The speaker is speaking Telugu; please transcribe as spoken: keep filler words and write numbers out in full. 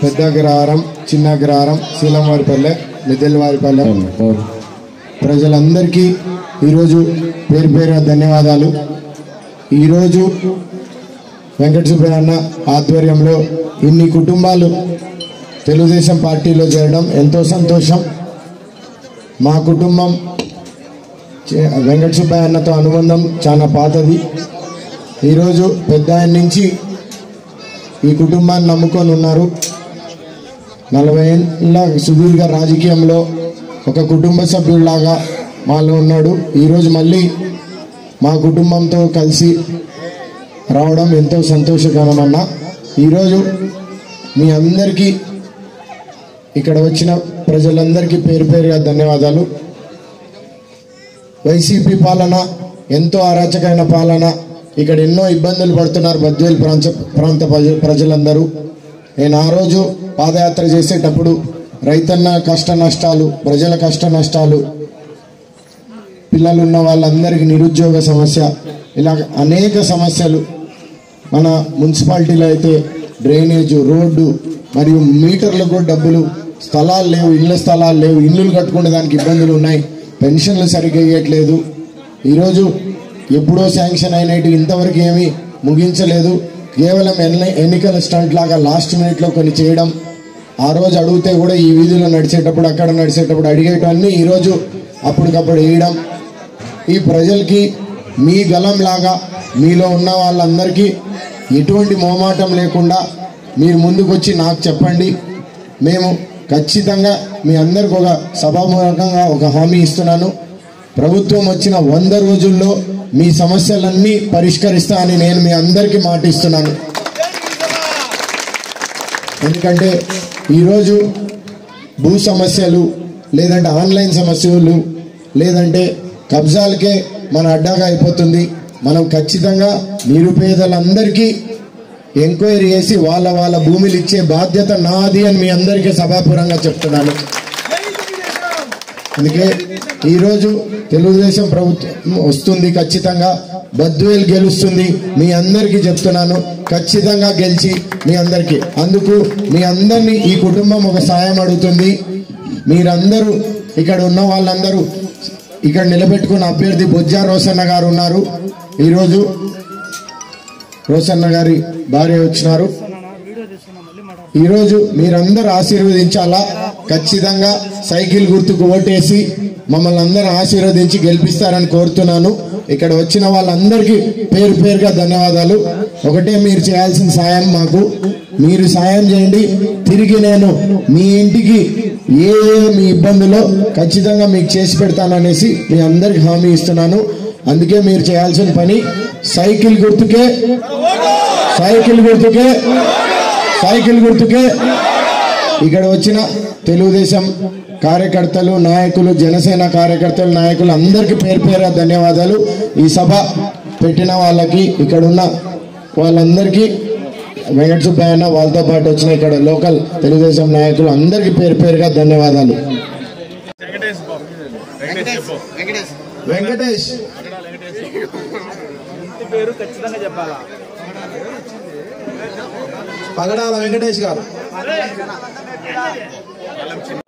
పెద్ద అగ్రహారం, చిన్న అగ్రహారం, శీలంవారిపల్లె, మిద్దెలవారిపల్లె ప్రజలందరికీ ఈరోజు పేరు పేరు ధన్యవాదాలు. ఈరోజు వెంకట సుబ్బయ్య అన్న ఆధ్వర్యంలో ఇన్ని కుటుంబాలు తెలుగుదేశం పార్టీలో చేరడం ఎంతో సంతోషం. మా కుటుంబం వెంకట సుబ్బయ్య అన్నతో అనుబంధం చాలా పాతది. ఈరోజు పెద్ద ఆయన నుంచి ఈ కుటుంబాన్ని నమ్ముకొని ఉన్నారు. నలభై ఏళ్ళ సుదీర్ఘ రాజకీయంలో ఒక కుటుంబ సభ్యుల్లాగా మాలో ఉన్నాడు. ఈరోజు మళ్ళీ మా కుటుంబంతో కలిసి రావడం ఎంతో సంతోషకరమన్న. ఈరోజు మీ అందరికీ ఇక్కడ వచ్చిన ప్రజలందరికీ పేరు పేరుగా ధన్యవాదాలు. వైసీపీ పాలన ఎంతో అరాచకమైన పాలన. ఇక్కడ ఎన్నో ఇబ్బందులు పడుతున్నారు బద్వేల్ ప్రాంత ప్రాంత ప్రజలందరూ. నేను ఆ రోజు పాదయాత్ర చేసేటప్పుడు రైతన్న కష్ట నష్టాలు, ప్రజల కష్ట నష్టాలు, పిల్లలున్న వాళ్ళందరికీ నిరుద్యోగ సమస్య, ఇలా అనేక సమస్యలు. మన మున్సిపాలిటీలో అయితే డ్రైనేజు, రోడ్డు మరియు మీటర్లకు కూడా డబ్బులు, స్థలాలు లేవు, ఇళ్ళ స్థలాలు లేవు, ఇల్లులు కట్టుకునే దానికి ఇబ్బందులు ఉన్నాయి, పెన్షన్లు సరిగ్గా ఇవ్వట్లేదు. ఈరోజు ఎప్పుడో శాంక్షన్ అయినట్టు ఇంతవరకు ఏమీ ముగించలేదు. కేవలం ఎన్ని ఎన్నికల స్టంట్ లాగా లాస్ట్ మినిట్లో కొన్ని చేయడం. ఆ రోజు అడిగితే కూడా ఈ వీధిలో నడిచేటప్పుడు, అక్కడ నడిచేటప్పుడు అడిగేటవన్నీ ఈరోజు అప్పటికప్పుడు వేయడం. ఈ ప్రజలకి మీ గలం లాగా మీలో ఉన్న వాళ్ళందరికీ ఎటువంటి మోమాటం లేకుండా మీరు ముందుకు వచ్చి నాకు చెప్పండి. మేము ఖచ్చితంగా మీ అందరికి ఒక సభాముఖంగా ఒక హామీ ఇస్తున్నాను. ప్రభుత్వం వచ్చిన వంద రోజుల్లో మీ సమస్యలన్నీ పరిష్కరిస్తా అని నేను మీ అందరికీ మాట ఇస్తున్నాను. ఎందుకంటే ఈరోజు భూ సమస్యలు, లేదంటే ఆన్లైన్ సమస్యలు, లేదంటే కబ్జాలకే మన అడ్డాగా అయిపోతుంది. మనం ఖచ్చితంగా నిరుపేదలందరికీ ఎంక్వైరీ చేసి వాళ్ళ వాళ్ళ భూములు ఇచ్చే బాధ్యత నాది అని మీ అందరికీ సభాపూర్వంగా చెప్తున్నాను. అందుకే ఈరోజు తెలుగుదేశం ప్రభుత్వం వస్తుంది, ఖచ్చితంగా బద్వేల్ గెలుస్తుంది. మీ అందరికీ చెప్తున్నాను, ఖచ్చితంగా గెలిచి మీ అందరికీ. అందుకు మీ అందరినీ ఈ కుటుంబం ఒక సాయం అడుగుతుంది. మీరందరూ ఇక్కడ ఉన్న వాళ్ళందరూ ఇక్కడ నిలబెట్టుకున్న అభ్యర్థి బొజ్జా రోసన్న గారు ఉన్నారు. ఈరోజు రోసన్న గారి భార్య వచ్చినారు. ఈరోజు మీరందరూ ఆశీర్వదించాలా. ఖచ్చితంగా సైకిల్ గుర్తుకు ఓటేసి మమ్మల్ని అందరూ ఆశీర్వదించి గెలిపిస్తారని కోరుతున్నాను. ఇక్కడ వచ్చిన వాళ్ళందరికీ పేరు పేరుగా ధన్యవాదాలు. ఒకటే మీరు చేయాల్సిన సాయం మాకు, మీరు సాయం చేయండి. తిరిగి నేను మీ ఇంటికి ఏ మీ ఇబ్బందులో ఖచ్చితంగా మీకు చేసి పెడతాననేసి మీ అందరికి హామీ ఇస్తున్నాను. అందుకే మీరు చేయాల్సిన పని సైకిల్ గుర్తుకే, సైకిల్ గుర్తుకే, సైకిల్ గుర్తుకే. ఇక్కడ వచ్చిన తెలుగుదేశం కార్యకర్తలు, నాయకులు, జనసేన కార్యకర్తలు, నాయకులు అందరికీ పేరు పేరు ధన్యవాదాలు. ఈ సభ పెట్టిన వాళ్ళకి, ఇక్కడ ఉన్న వాళ్ళందరికీ, వెంకట సుబ్బయ్య అన్న వాళ్ళతో పాటు వచ్చిన ఇక్కడ లోకల్ తెలుగుదేశం నాయకులు అందరికీ పేరు పేరుగా ధన్యవాదాలు. వెంకటేష్ పేరు ఖచ్చితంగా చెప్పాలా? పగడాల వెంకటేష్ గారు.